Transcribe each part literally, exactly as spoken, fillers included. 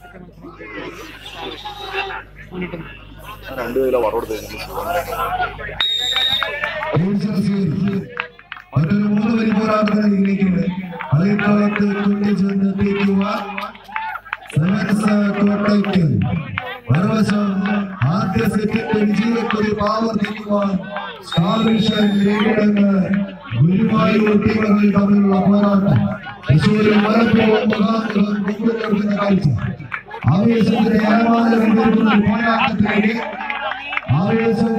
രണ്ടു കിലോ വറവെടുത്ത് മറ്റൊരു മൂന്ന് വരി പോരാട്ടത്തിലേക്ക് അതേക്കാലത്ത് കൊണ്ടുചെന്നെത്തിക്കുവാൻ കോട്ടയ്ക്ക് മറുവശം ആദ്യ സെറ്റിന്റെ വിജയക്കൊടി ആവർത്തിക്കുവാൻ ഗുരുവായൂർ ടീമുകൾ തമ്മിലുള്ള പോരാട്ടം തൃശ്ശൂരിൽ മലപ്പുറം മുഖാമുഖം കാഴ്ച ആവേശത്തിന്റെ പോരാട്ടത്തിലേക്ക് ആവേശം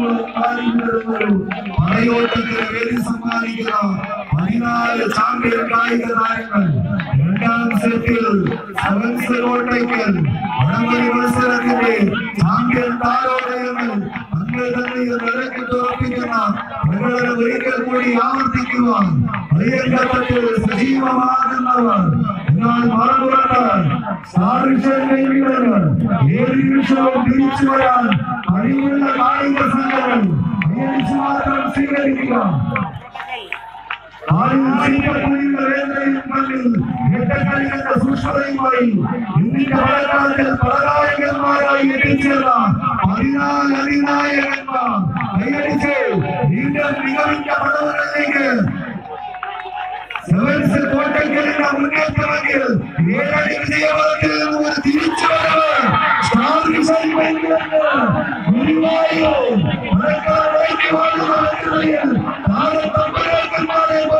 പറയോട്ടത്തിന് വേദി സമ്മാനിക്കുന്ന പതിനാല് ചാമ്പ്യൻ കായിക താരങ്ങൾ രണ്ടാം സെറ്റിൽ സെവൻസ് കോട്ടയ്ക്കൽ വടംവലി മത്സരത്തിന്റെ ചാമ്പ്യൻ താരോദയങ്ങൾ തങ്ങൾ തന്നെ നിരക്കി തുറപ്പിക്കുന്ന പ്രകടനം ഒരിക്കൽ കൂടി ആവർത്തിക്കുവാൻ അയ്യങ്കത്തിൽ സജീവമാകുന്നവർ എന്നാൽ മറുപുറത്ത് ഏത് നിമിഷവും തിരിച്ചു വരാൻ കഴിവുള്ള കായിക സംഘങ്ങൾ മാത്രം സ്വീകരിക്കുക. സൂക്ഷ്മതയുമായി ഇന്ത്യയുടെ പലകാലത്തിൽ പലനായകന്മാരായി എത്തിച്ചേർന്ന പതിനാല് അധിനായകന്മാർ കൈയടിച്ച് വീണ്ടും മികവിന്റെ പടവുകളിലേക്ക് സെവൻസ് കോട്ടയ്ക്കലിന്റെ മുന്നേറ്റമെങ്കിൽ ഏഴടി വിജയപഥത്തിൽ നിന്ന് ഒരു തിരിച്ചുവരവ് ഗുരുവായൂർ